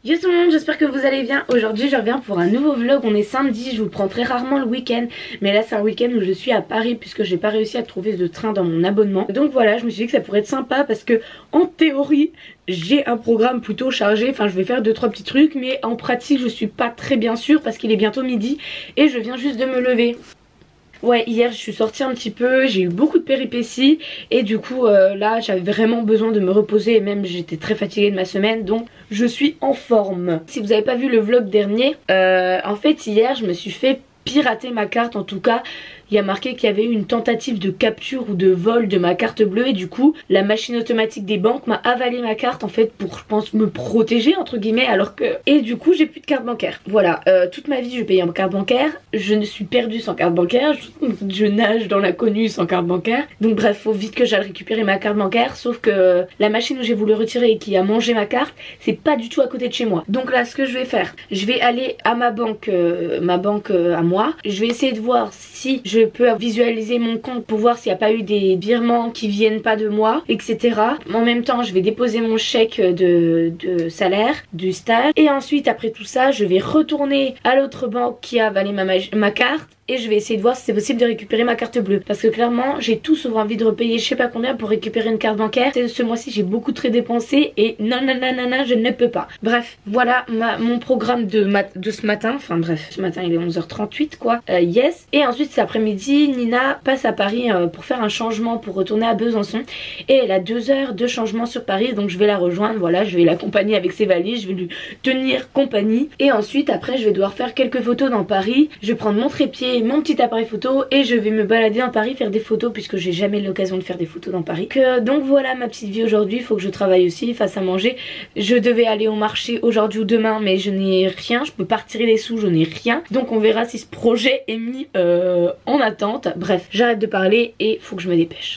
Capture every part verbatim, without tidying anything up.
Yo tout le monde, j'espère que vous allez bien. Aujourd'hui je reviens pour un nouveau vlog. On est samedi, je vous prends très rarement le week-end, mais là c'est un week-end où je suis à Paris puisque j'ai pas réussi à trouver de train dans mon abonnement. Donc voilà, je me suis dit que ça pourrait être sympa parce que en théorie j'ai un programme plutôt chargé. Enfin je vais faire deux trois petits trucs, mais en pratique je suis pas très bien sûre parce qu'il est bientôt midi et je viens juste de me lever. Ouais, hier je suis sortie un petit peu, j'ai eu beaucoup de péripéties et du coup euh, là j'avais vraiment besoin de me reposer et même j'étais très fatiguée de ma semaine, donc je suis en forme. Si vous n'avez pas vu le vlog dernier, euh, en fait hier je me suis fait pirater ma carte. En tout cas il y a marqué qu'il y avait eu une tentative de capture ou de vol de ma carte bleue et du coup la machine automatique des banques m'a avalé ma carte en fait pour, je pense, me protéger entre guillemets, alors que... Et du coup j'ai plus de carte bancaire. Voilà, euh, toute ma vie je payais en carte bancaire, je ne suis perdue sans carte bancaire, je, je nage dans l'inconnu sans carte bancaire. Donc bref, faut vite que j'aille récupérer ma carte bancaire, sauf que la machine où j'ai voulu retirer et qui a mangé ma carte, c'est pas du tout à côté de chez moi. Donc là ce que je vais faire, je vais aller à ma banque, euh, ma banque euh, à moi, je vais essayer de voir si je peux visualiser mon compte pour voir s'il n'y a pas eu des virements qui viennent pas de moi, et cetera. En même temps je vais déposer mon chèque de, de salaire du stage et ensuite après tout ça je vais retourner à l'autre banque qui a avalé ma, ma carte et je vais essayer de voir si c'est possible de récupérer ma carte bleue, parce que clairement j'ai tout sauf envie de repayer je sais pas combien pour récupérer une carte bancaire. Ce mois-ci j'ai beaucoup très dépensé et non non non non non je ne peux pas. Bref, voilà ma, mon programme de, mat de ce matin. Enfin bref, ce matin il est onze heures trente-huit quoi, euh, yes. Et ensuite cet après-midi Nina passe à Paris euh, pour faire un changement, pour retourner à Besançon, et elle a deux heures de changement sur Paris, donc je vais la rejoindre. Voilà, je vais l'accompagner avec ses valises, je vais lui tenir compagnie et ensuite après je vais devoir faire quelques photos dans Paris. Je vais prendre mon trépied, mon petit appareil photo et je vais me balader dans Paris faire des photos puisque j'ai jamais l'occasion de faire des photos dans Paris. Que, donc voilà ma petite vie aujourd'hui. Il faut que je travaille aussi, fasse à manger. Je devais aller au marché aujourd'hui ou demain mais je n'ai rien, je peux pas retirer les sous, je n'ai rien, donc on verra si ce projet est mis euh, en attente. Bref, j'arrête de parler et faut que je me dépêche.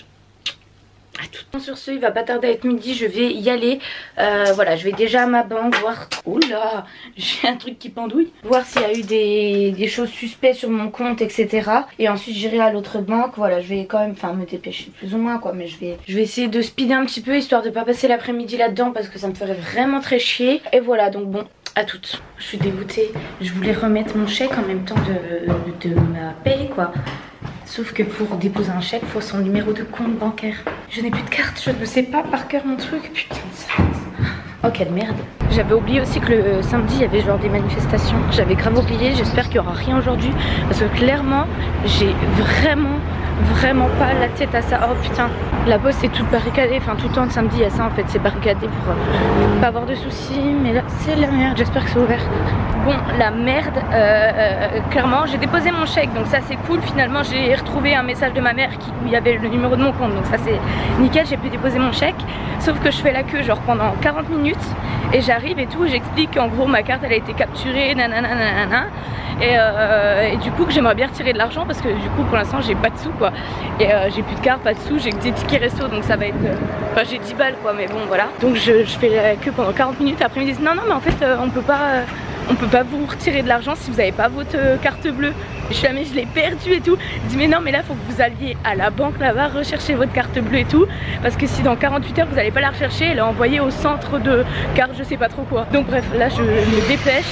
À tout. Sur ce, il va pas tarder à être midi, je vais y aller. Euh, voilà, je vais déjà à ma banque voir. Oula, j'ai un truc qui pendouille. Voir s'il y a eu des, des choses suspectes sur mon compte, et cetera. Et ensuite j'irai à l'autre banque. Voilà, je vais quand même, enfin me dépêcher plus ou moins quoi, mais je vais, je vais essayer de speeder un petit peu histoire de pas passer l'après-midi là-dedans parce que ça me ferait vraiment très chier. Et voilà, donc bon. À toutes. Je suis dégoûtée. Je voulais remettre mon chèque en même temps de, de ma paye quoi. Sauf que pour déposer un chèque, il faut son numéro de compte bancaire. Je n'ai plus de carte, je ne sais pas par cœur mon truc. Putain de ça. Oh quelle merde. J'avais oublié aussi que le samedi il y avait genre des manifestations. J'avais grave oublié, j'espère qu'il n'y aura rien aujourd'hui. Parce que clairement, j'ai vraiment... vraiment pas la tête à ça. Oh putain, la poste est toute barricadée, enfin tout le temps de samedi il y a ça en fait, c'est barricadé pour euh, pas avoir de soucis, mais là c'est la merde, j'espère que c'est ouvert. Bon, la merde, euh, euh, clairement j'ai déposé mon chèque donc ça c'est cool, finalement j'ai retrouvé un message de ma mère qui, où il y avait le numéro de mon compte, donc ça c'est nickel, j'ai pu déposer mon chèque, sauf que je fais la queue genre pendant quarante minutes et j'arrive et tout, j'explique qu'en gros ma carte elle a été capturée, nanana nanana. Et, euh, et du coup que j'aimerais bien retirer de l'argent parce que du coup pour l'instant j'ai pas de sous quoi. Et euh, j'ai plus de carte, pas de sous, j'ai que des tickets resto donc ça va être... Enfin euh, j'ai dix balles quoi, mais bon voilà. Donc je, je fais la queue pendant quarante minutes, après ils me disent non non mais en fait euh, on peut pas euh, on peut pas vous retirer de l'argent si vous avez pas votre euh, carte bleue. Je suis là mais je l'ai perdue et tout. Je dis mais non mais là faut que vous alliez à la banque là-bas rechercher votre carte bleue et tout. Parce que si dans quarante-huit heures vous allez pas la rechercher, elle est envoyée au centre de carte je sais pas trop quoi. Donc bref là je me dépêche.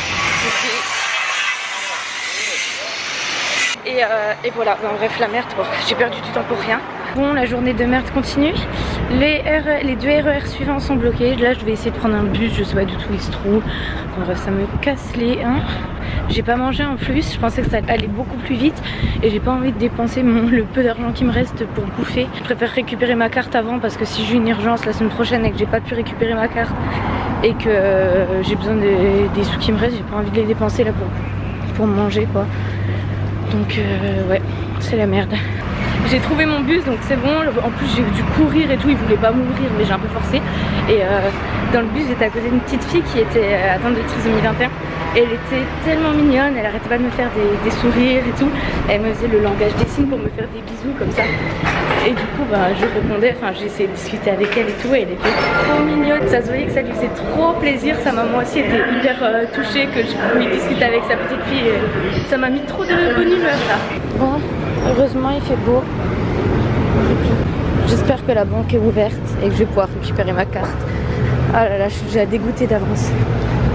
Et, euh, et voilà, bon, bref la merde, bon, j'ai perdu du temps pour rien. Bon, la journée de merde continue. Les, R... les deux R E R suivants sont bloqués. Là je vais essayer de prendre un bus, je sais pas du tout où il se trouve. Bon, bref, ça me casse les hein. J'ai pas mangé en plus, je pensais que ça allait beaucoup plus vite. Et j'ai pas envie de dépenser mon... le peu d'argent qui me reste pour bouffer. Je préfère récupérer ma carte avant parce que si j'ai une urgence la semaine prochaine et que j'ai pas pu récupérer ma carte et que euh, j'ai besoin des... des sous qui me restent, j'ai pas envie de les dépenser là pour, pour manger quoi. Donc euh, ouais, c'est la merde. J'ai trouvé mon bus donc c'est bon. En plus j'ai dû courir et tout, il voulait pas m'ouvrir mais j'ai un peu forcé. Et euh, dans le bus j'étais à côté d'une petite fille qui était atteinte de trisomie vingt et un. Et elle était tellement mignonne, elle arrêtait pas de me faire des, des sourires et tout. Elle me faisait le langage des signes pour me faire des bisous comme ça. Et du coup bah je répondais, enfin j'ai essayé de discuter avec elle et tout. Et elle était trop mignonne, ça se voyait que ça lui faisait trop plaisir. Sa maman aussi était hyper euh, touchée que je pouvais discuter avec sa petite fille. Et ça m'a mis trop de bonne humeur là. Bon, heureusement il fait beau. J'espère que la banque est ouverte et que je vais pouvoir récupérer ma carte. Ah là là, je suis déjà dégoûtée d'avance.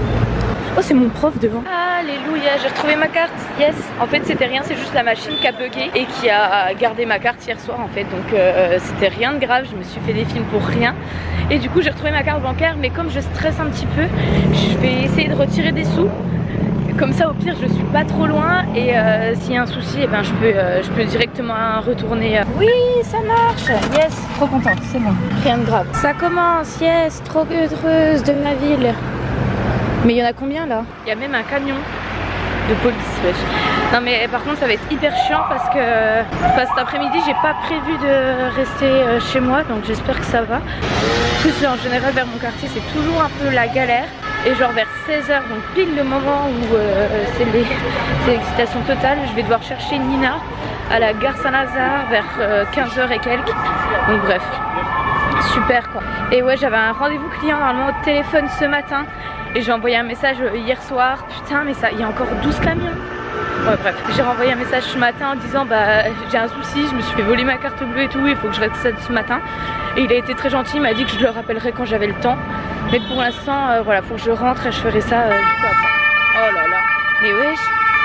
Oh, c'est mon prof devant. Alléluia, j'ai retrouvé ma carte. Yes. En fait, c'était rien, c'est juste la machine qui a bugué et qui a gardé ma carte hier soir en fait. Donc euh, c'était rien de grave, je me suis fait des films pour rien. Et du coup, j'ai retrouvé ma carte bancaire, mais comme je stresse un petit peu, je vais essayer de retirer des sous. Comme ça, au pire, je suis pas trop loin et euh, s'il y a un souci, eh ben, je, peux, euh, je peux directement retourner. Euh... Oui, ça marche. Yes, trop contente, c'est bon. Rien de grave. Ça commence, yes, trop heureuse de ma ville. Mais il y en a combien là? Il y a même un camion de police, wesh. Non mais par contre ça va être hyper chiant parce que enfin, cet après-midi j'ai pas prévu de rester euh, chez moi, donc j'espère que ça va. En plus en général vers mon quartier c'est toujours un peu la galère. Et genre vers seize heures, donc pile le moment où euh, c'est l'excitation totale, je vais devoir chercher Nina à la gare Saint-Lazare vers euh, quinze heures et quelques. Donc bref, super quoi. Et ouais, j'avais un rendez-vous client normalement au téléphone ce matin. Et j'ai envoyé un message hier soir. Putain mais ça, il y a encore douze camions. Ouais bref, j'ai renvoyé un message ce matin en disant bah j'ai un souci, je me suis fait voler ma carte bleue et tout, il faut que je reste ce matin. Et il a été très gentil, il m'a dit que je le rappellerai quand j'avais le temps. Mais pour l'instant, euh, voilà, faut que je rentre et je ferai ça euh, du coup après. Oh là là, mais wesh.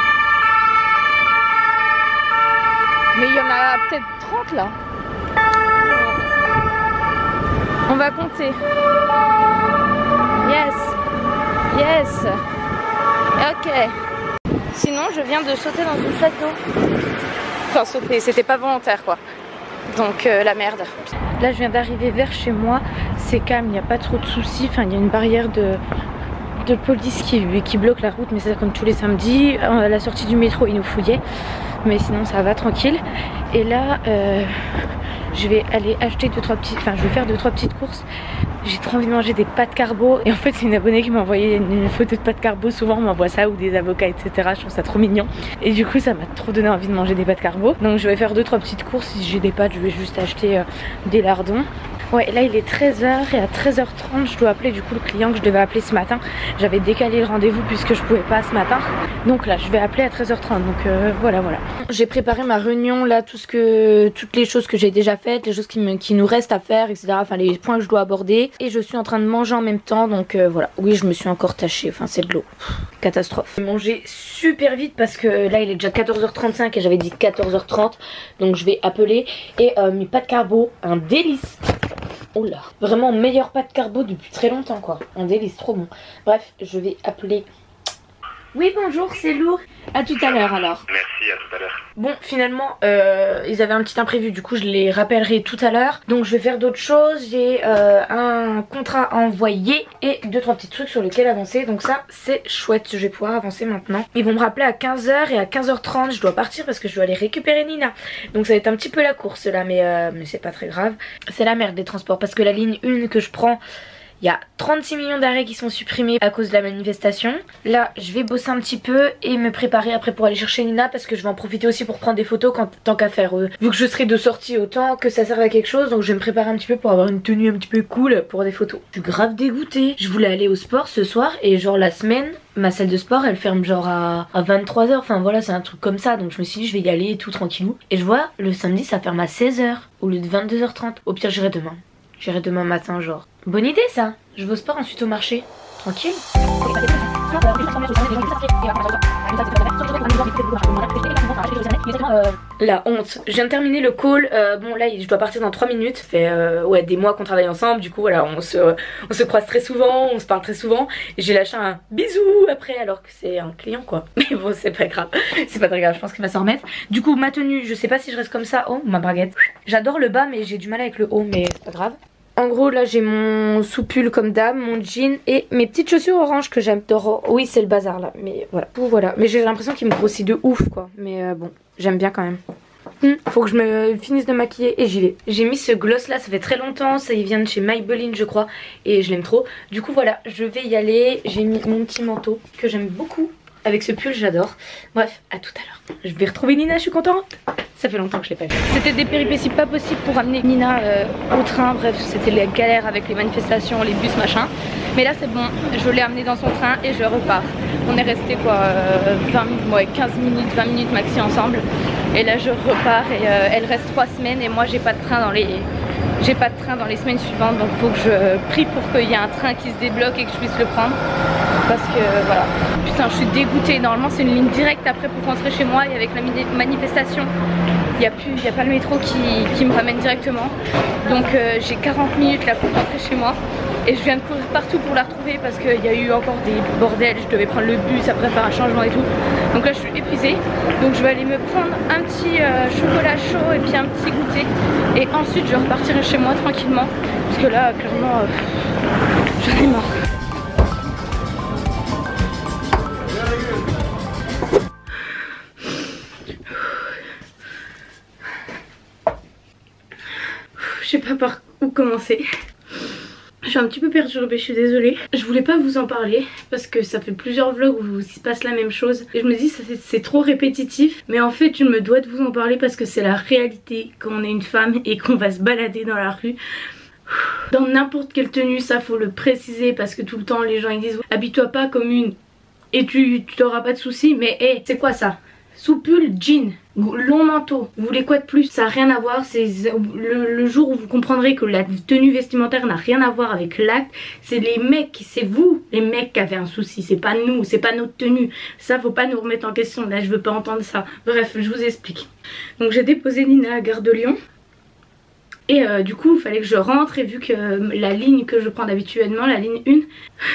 Mais il y en a peut-être trente là. On va compter. Yes. Yes. Ok. Sinon je viens de sauter dans une flaque d'eau. Enfin sauter, c'était pas volontaire quoi. Donc euh, la merde. Là je viens d'arriver vers chez moi. C'est calme, il n'y a pas trop de soucis. Enfin il y a une barrière de, de police qui, qui bloque la route. Mais c'est comme tous les samedis. À la sortie du métro ils nous fouillaient. Mais sinon ça va tranquille. Et là euh, je vais aller acheter deux trois petites. Enfin je vais faire deux trois petites courses. J'ai trop envie de manger des pâtes carbo. Et en fait c'est une abonnée qui m'a envoyé une photo de pâtes carbo. Souvent on m'envoie ça ou des avocats etc. Je trouve ça trop mignon. Et du coup ça m'a trop donné envie de manger des pâtes carbo. Donc je vais faire deux trois petites courses. Si j'ai des pâtes je vais juste acheter euh, des lardons. Ouais là il est treize heures et à treize heures trente je dois appeler du coup le client que je devais appeler ce matin. J'avais décalé le rendez-vous puisque je pouvais pas ce matin. Donc là je vais appeler à treize heures trente. Donc euh, voilà voilà. J'ai préparé ma réunion là, tout ce que, toutes les choses que j'ai déjà faites, les choses qui, me, qui nous restent à faire etc. Enfin les points que je dois aborder. Et je suis en train de manger en même temps. Donc euh, voilà. Oui je me suis encore tachée. Enfin c'est de l'eau. Catastrophe. J'ai mangé super vite parce que là il est déjà quatorze heures trente-cinq et j'avais dit quatorze heures trente. Donc je vais appeler. Et euh, mes pâtes carbo, un délice. Oh là, vraiment meilleur pâte carbo depuis très longtemps quoi. Un délice, trop bon. Bref, je vais appeler. Oui bonjour, c'est Lou. À tout à l'heure alors. Merci, à tout à l'heure. Bon finalement euh, ils avaient un petit imprévu, du coup je les rappellerai tout à l'heure. Donc je vais faire d'autres choses. J'ai euh, un contrat à envoyer et deux trois petits trucs sur lesquels avancer. Donc ça c'est chouette, je vais pouvoir avancer maintenant. Ils vont me rappeler à quinze heures et à quinze heures trente je dois partir parce que je dois aller récupérer Nina. Donc ça va être un petit peu la course là, mais, euh, mais c'est pas très grave. C'est la merde des transports parce que la ligne un que je prends, il y a trente-six millions d'arrêts qui sont supprimés à cause de la manifestation. Là je vais bosser un petit peu et me préparer après pour aller chercher Nina parce que je vais en profiter aussi pour prendre des photos quand, tant qu'à faire. Euh, vu que je serai de sortie autant que ça serve à quelque chose, donc je vais me préparer un petit peu pour avoir une tenue un petit peu cool pour des photos. Je suis grave dégoûtée. Je voulais aller au sport ce soir et genre la semaine ma salle de sport elle ferme genre à, à vingt-trois heures. Enfin voilà c'est un truc comme ça. Donc je me suis dit je vais y aller tout tranquillou. Et je vois le samedi ça ferme à seize heures au lieu de vingt-deux heures trente. Au pire j'irai demain. J'irai demain matin genre. Bonne idée ça. Je vais au sport ensuite au marché. Tranquille. La honte. Je viens de terminer le call. Euh, bon là je dois partir dans trois minutes. Ça fait euh, ouais, des mois qu'on travaille ensemble. Du coup voilà on se, on se croise très souvent. On se parle très souvent. Et j'ai lâché un bisou après alors que c'est un client quoi. Mais bon c'est pas grave. C'est pas très grave, je pense qu'il va s'en remettre. Du coup ma tenue je sais pas si je reste comme ça. Oh ma baguette. J'adore le bas mais j'ai du mal avec le haut. Mais c'est pas grave. En gros là j'ai mon sous-pull comme dame, mon jean et mes petites chaussures orange que j'aime. Oui c'est le bazar là, mais voilà. voilà. Mais j'ai l'impression qu'il me grossit de ouf quoi. Mais euh, bon, j'aime bien quand même. Hum, faut que je me finisse de maquiller et j'y vais. J'ai mis ce gloss là, ça fait très longtemps. Ça il vient de chez Maybelline je crois. Et je l'aime trop. Du coup voilà, je vais y aller. J'ai mis mon petit manteau que j'aime beaucoup. Avec ce pull j'adore. Bref, à tout à l'heure. Je vais retrouver Nina, je suis contente. Ça fait longtemps que je l'ai pas vue. C'était des péripéties pas possibles pour amener Nina euh, au train. Bref, c'était les galères avec les manifestations, les bus, machin. Mais là c'est bon, je l'ai amenée dans son train et je repars. On est resté quoi, euh, vingt, ouais, quinze minutes, vingt minutes maxi ensemble. Et là je repars et euh, elle reste trois semaines et moi j'ai pas de train dans les j'ai pas de train dans les semaines suivantes, donc faut que je prie pour qu'il y ait un train qui se débloque et que je puisse le prendre. Parce que voilà, putain je suis dégoûtée. Normalement c'est une ligne directe après pour rentrer chez moi, et avec la manifestation il n'y a, plus, y a pas le métro qui, qui me ramène directement. Donc euh, j'ai quarante minutes là pour rentrer chez moi. Et je viens de courir partout pour la retrouver parce qu'il y a eu encore des bordels. Je devais prendre le bus après faire un changement et tout. Donc là je suis épuisée. Donc je vais aller me prendre un petit euh, chocolat chaud et puis un petit goûter. Et ensuite je repartirai chez moi tranquillement. Parce que là clairement euh, j'en ai marre. Je sais pas par où commencer. Je suis un petit peu perturbée, je suis désolée. Je voulais pas vous en parler parce que ça fait plusieurs vlogs où il se passe la même chose. Et je me dis c'est trop répétitif. Mais en fait je me dois de vous en parler parce que c'est la réalité quand on est une femme et qu'on va se balader dans la rue. Dans n'importe quelle tenue, ça faut le préciser parce que tout le temps les gens ils disent habille-toi pas comme une et tu t'auras pas de soucis. Mais hé, hey, c'est quoi ça? Sous-pull, jean, long manteau, vous voulez quoi de plus? Ça n'a rien à voir, c'est le, le jour où vous comprendrez que la tenue vestimentaire n'a rien à voir avec l'acte. C'est les mecs, c'est vous les mecs qui avez un souci, c'est pas nous, c'est pas notre tenue. Ça faut pas nous remettre en question, là je veux pas entendre ça. Bref, je vous explique. Donc j'ai déposé Nina à Gare de Lyon. Et euh, du coup il fallait que je rentre, et vu que la ligne que je prends habituellement, la ligne un...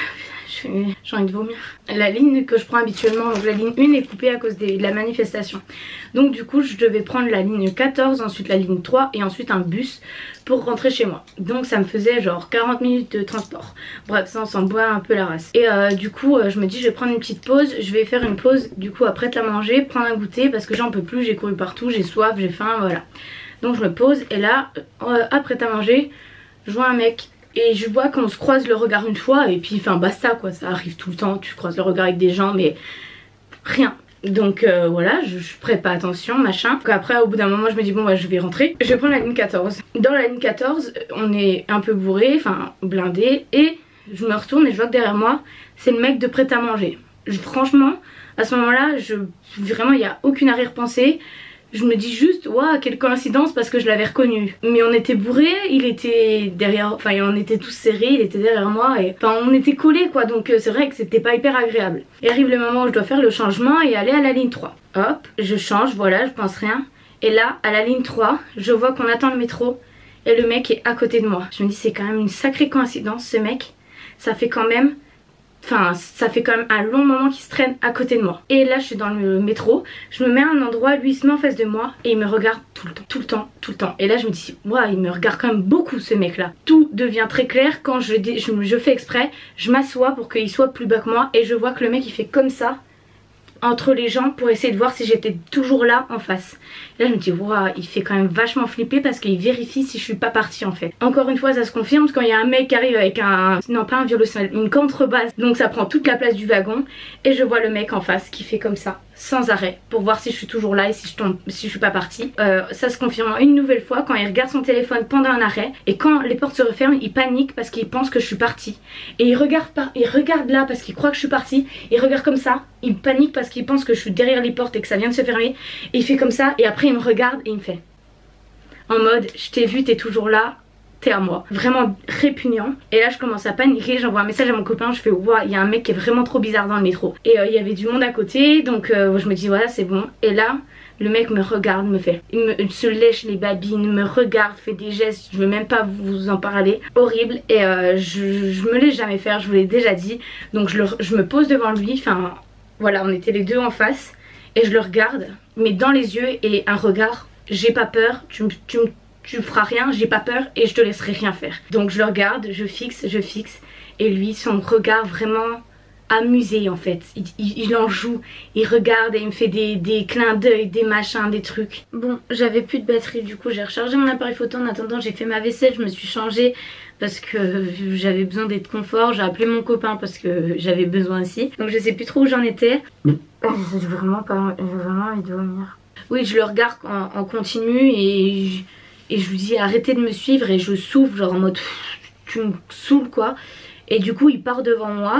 j'ai envie de vomir. La ligne que je prends habituellement, donc la ligne un est coupée à cause des, de la manifestation. Donc du coup je devais prendre la ligne quatorze, ensuite la ligne trois et ensuite un bus pour rentrer chez moi. Donc ça me faisait genre quarante minutes de transport. Bref, ça on s'en boit un peu la race. Et euh, du coup euh, je me dis je vais prendre une petite pause. Je vais faire une pause du coup après à manger, prendre un goûter parce que j'en peux plus, j'ai couru partout, j'ai soif, j'ai faim, voilà. Donc je me pose et là euh, après à manger je vois un mec. Et je vois qu'on se croise le regard une fois et puis enfin basta quoi, ça arrive tout le temps, tu croises le regard avec des gens mais rien. Donc euh, voilà, je, je prête pas attention, machin. Donc après au bout d'un moment je me dis bon bah je vais rentrer. Je vais prendre la ligne quatorze. Dans la ligne quatorze on est un peu bourré, enfin blindé. Et je me retourne et je vois que derrière moi c'est le mec de prêt à manger. Je, franchement à ce moment là, je, vraiment il n'y a aucune arrière-pensée. Je me dis juste, waouh, quelle coïncidence parce que je l'avais reconnu. Mais on était bourrés, il était derrière, enfin on était tous serrés, il était derrière moi et enfin on était collés quoi, donc c'est vrai que c'était pas hyper agréable. Et arrive le moment où je dois faire le changement et aller à la ligne trois. Hop, je change, voilà, je pense rien. Et là, à la ligne trois, je vois qu'on attend le métro et le mec est à côté de moi. Je me dis c'est quand même une sacrée coïncidence ce mec, ça fait quand même... Enfin ça fait quand même un long moment qu'il se traîne à côté de moi. Et là je suis dans le métro, je me mets à un endroit, lui il se met en face de moi et il me regarde tout le temps, tout le temps, tout le temps. Et là je me dis waouh, il me regarde quand même beaucoup ce mec là. Tout devient très clair quand je, je, je fais exprès, je m'assois pour qu'il soit plus bas que moi et je vois que le mec il fait comme ça entre les jambes pour essayer de voir si j'étais toujours là en face. Et là je me dis waouh, il fait quand même vachement flipper parce qu'il vérifie si je suis pas partie en fait. Encore une fois ça se confirme quand il y a un mec qui arrive avec un, non pas un violoncelle, une contrebasse, donc ça prend toute la place du wagon. Et je vois le mec en face qui fait comme ça sans arrêt pour voir si je suis toujours là et si je tombe, si je suis pas partie. euh, Ça se confirme une nouvelle fois quand il regarde son téléphone pendant un arrêt. Et quand les portes se referment il panique parce qu'il pense que je suis partie. Et il regarde, par, il regarde là parce qu'il croit que je suis partie. Il regarde comme ça, il panique parce qu'il pense que je suis derrière les portes et que ça vient de se fermer. Et il fait comme ça et après il me regarde et il me fait en mode je t'ai vu, t'es toujours là, t'es à moi. Vraiment répugnant. Et là je commence à paniquer, j'envoie un message à mon copain, je fais waouh, il y a un mec qui est vraiment trop bizarre dans le métro. Et il euh, y avait du monde à côté donc euh, je me dis voilà c'est bon. Et là le mec me regarde, me fait, il, me, il se lèche les babines, me regarde, fait des gestes, je veux même pas vous en parler, horrible. Et euh, je, je me laisse jamais faire, je vous l'ai déjà dit. Donc je, le, je me pose devant lui, enfin voilà on était les deux en face. Et je le regarde, mais dans les yeux et un regard, j'ai pas peur, tu, tu, tu feras rien, j'ai pas peur et je te laisserai rien faire. Donc je le regarde, je fixe, je fixe. Et lui, son regard vraiment amusé en fait, il, il, il en joue, il regarde et il me fait des, des clins d'œil, des machins, des trucs. Bon, j'avais plus de batterie, du coup j'ai rechargé mon appareil photo. En attendant j'ai fait ma vaisselle, je me suis changée parce que j'avais besoin d'être confort. J'ai appelé mon copain parce que j'avais besoin aussi. Donc je sais plus trop où j'en étais. J'ai vraiment pas, j'ai vraiment envie de vomir. Oui, je le regarde en, en continu et je, et je lui dis arrêtez de me suivre et je souffle genre en mode tu me saoules quoi. Et du coup il part devant moi,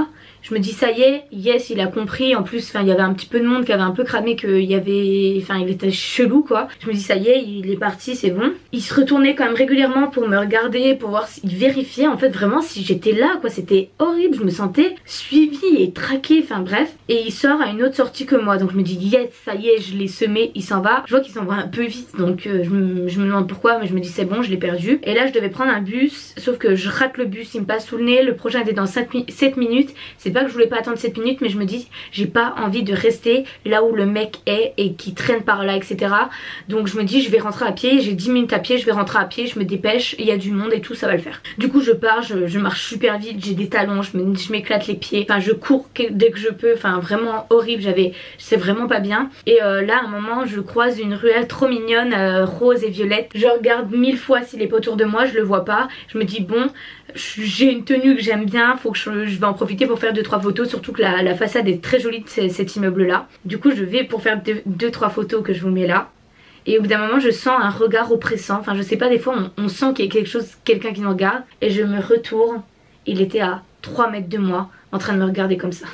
Je me dis ça y est, yes il a compris. En plus enfin il y avait un petit peu de monde qui avait un peu cramé qu'il y avait, enfin il était chelou quoi. Je me dis ça y est il est parti, c'est bon. Il se retournait quand même régulièrement pour me regarder, pour voir s'il vérifiait en fait vraiment si j'étais là quoi. C'était horrible, je me sentais suivie et traquée, enfin bref. Et il sort à une autre sortie que moi, donc je me dis yes ça y est je l'ai semé, il s'en va. Je vois qu'il s'en va un peu vite donc euh, je, me, je me demande pourquoi, mais je me dis c'est bon je l'ai perdu. Et là je devais prendre un bus, sauf que je rate le bus, il me passe sous le nez. Le prochain était dans sept minutes. C'est pas que je voulais pas attendre sept minutes, mais je me dis j'ai pas envie de rester là où le mec est et qui traîne par là, etc. Donc je me dis je vais rentrer à pied, j'ai dix minutes à pied, je vais rentrer à pied, je me dépêche, il y a du monde et tout, ça va le faire. Du coup je pars, je, je marche super vite, j'ai des talons, je m'éclate les pieds, enfin je cours dès que je peux, enfin vraiment horrible, j'avais, c'est vraiment pas bien. Et euh, là à un moment je croise une ruelle trop mignonne, euh, rose et violette. Je regarde mille fois s'il est pas autour de moi, je le vois pas. Je me dis bon, j'ai une tenue que j'aime bien, faut que je, je vais en profiter pour faire deux trois photos, surtout que la, la façade est très jolie de cet, cet immeuble là. Du coup je vais pour faire deux trois photos que je vous mets là. Et au bout d'un moment je sens un regard oppressant, enfin je sais pas, des fois on, on sent qu'il y a quelque chose, quelqu'un qui nous regarde. Et je me retourne, il était à trois mètres de moi en train de me regarder comme ça.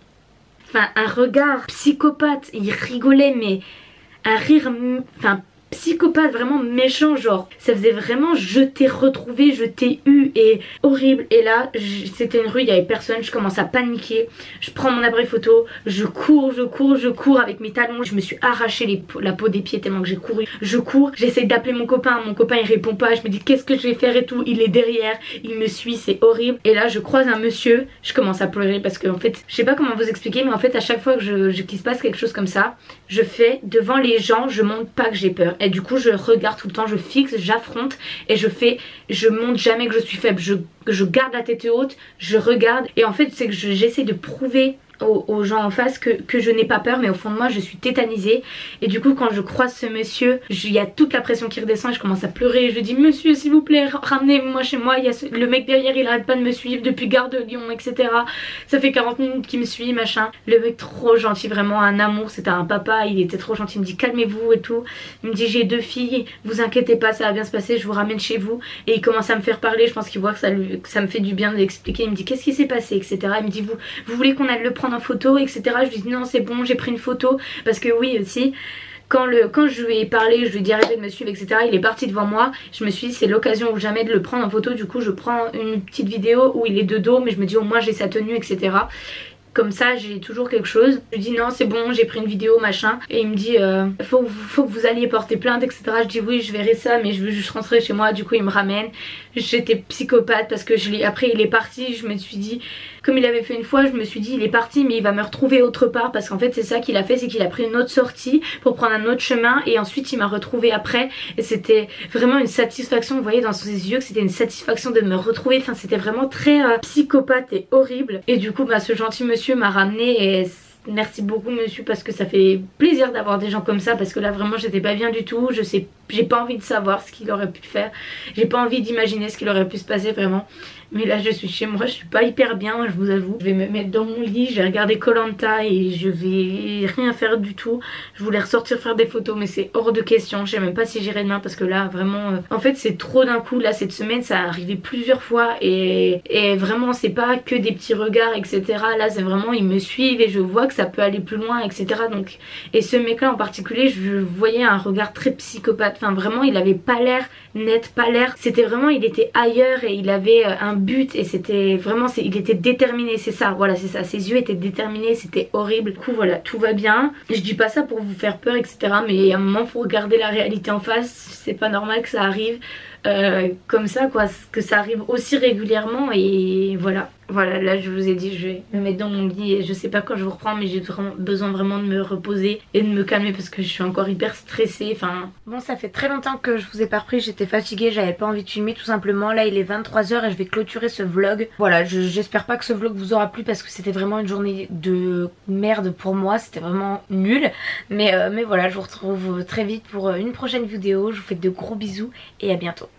Enfin un regard psychopathe, il rigolait mais un rire, enfin psychopathe, vraiment méchant, genre ça faisait vraiment je t'ai retrouvé, je t'ai eu, et horrible. Et là c'était une rue, il y avait personne, je commence à paniquer, je prends mon appareil photo, je cours, je cours, je cours avec mes talons, je me suis arraché les, la peau des pieds tellement que j'ai couru, je cours, j'essaie d'appeler mon copain, mon copain il répond pas, je me dis qu'est-ce que je vais faire et tout, il est derrière, il me suit, c'est horrible. Et là je croise un monsieur, je commence à pleurer parce que en fait je sais pas comment vous expliquer, mais en fait à chaque fois que je, je, qu'il se passe quelque chose comme ça, je fais devant les gens, je montre pas que j'ai peur. Et du coup je regarde tout le temps, je fixe, j'affronte et je fais, je montre jamais que je suis faible, je, je garde la tête haute, je regarde. Et en fait c'est que j'essaie de prouver aux, aux gens en face que, que je n'ai pas peur, mais au fond de moi je suis tétanisée. Et du coup quand je croise ce monsieur, il y a toute la pression qui redescend et je commence à pleurer. Je dis monsieur s'il vous plaît ramenez-moi chez moi, il y a ce, le mec derrière il arrête pas de me suivre depuis Gare de Lyon, etc. Ça fait quarante minutes qu'il me suit machin. Le mec trop gentil, vraiment un amour, c'était un papa, il était trop gentil, il me dit calmez-vous et tout. Il me dit j'ai deux filles, vous inquiétez pas ça va bien se passer, je vous ramène chez vous. Et il commence à me faire parler, je pense qu'il voit que ça, lui, que ça me fait du bien de l'expliquer. Il me dit qu'est-ce qui s'est passé, etc. Il me dit vous, vous voulez qu'on aille le prendre en photo, etc. Je lui dis non c'est bon, j'ai pris une photo. Parce que oui aussi, quand, le, quand je lui ai parlé, je lui ai dit arrêtez de me suivre, etc. Il est parti devant moi, je me suis dit c'est l'occasion ou jamais de le prendre en photo. Du coup je prends une petite vidéo où il est de dos, mais je me dis au moins j'ai sa tenue, etc. Comme ça j'ai toujours quelque chose. Je lui dis non c'est bon, j'ai pris une vidéo machin. Et il me dit euh, faut, faut que vous alliez porter plainte, etc. Je dis oui je verrai ça, mais je veux juste rentrer chez moi. Du coup il me ramène. J'étais psychopathe parce que je l'ai, après il est parti. Je me suis dit, comme il avait fait une fois, je me suis dit il est parti mais il va me retrouver autre part. Parce qu'en fait c'est ça qu'il a fait, c'est qu'il a pris une autre sortie pour prendre un autre chemin. Et ensuite il m'a retrouvé après. Et c'était vraiment une satisfaction, vous voyez dans ses yeux que c'était une satisfaction de me retrouver. Enfin c'était vraiment très euh, psychopathe et horrible. Et du coup bah, ce gentil monsieur m'a ramené et merci beaucoup monsieur, parce que ça fait plaisir d'avoir des gens comme ça, parce que là vraiment j'étais pas bien du tout. Je sais, j'ai pas envie de savoir ce qu'il aurait pu faire, j'ai pas envie d'imaginer ce qu'il aurait pu se passer vraiment. Mais là je suis chez moi, je suis pas hyper bien, je vous avoue. Je vais me mettre dans mon lit, je vais regarder Koh Lanta et je vais rien faire du tout. Je voulais ressortir faire des photos mais c'est hors de question. Je sais même pas si j'irai demain parce que là vraiment euh... en fait c'est trop d'un coup. Là cette semaine ça a arrivé plusieurs fois et, et vraiment c'est pas que des petits regards, etc. Là c'est vraiment ils me suivent et je vois que ça peut aller plus loin, etc. Donc, et ce mec là en particulier, je voyais un regard très psychopathe. Enfin vraiment il avait pas l'air net, pas l'air, c'était vraiment, il était ailleurs et il avait un but et c'était vraiment, il était déterminé, c'est ça, voilà c'est ça, ses yeux étaient déterminés, c'était horrible. Du coup voilà, tout va bien, je dis pas ça pour vous faire peur, etc. mais à un moment faut regarder la réalité en face, c'est pas normal que ça arrive euh, comme ça quoi, que ça arrive aussi régulièrement. Et voilà. Voilà, là je vous ai dit je vais me mettre dans mon lit et je sais pas quand je vous reprends, mais j'ai vraiment besoin vraiment de me reposer et de me calmer parce que je suis encore hyper stressée. Enfin bon, ça fait très longtemps que je vous ai pas repris, j'étais fatiguée, j'avais pas envie de filmer tout simplement. Là il est vingt-trois heures et je vais clôturer ce vlog. Voilà, j'espère pas que ce vlog vous aura plu parce que c'était vraiment une journée de merde pour moi, c'était vraiment nul. Mais, euh, mais voilà, je vous retrouve très vite pour une prochaine vidéo, je vous fais de gros bisous et à bientôt.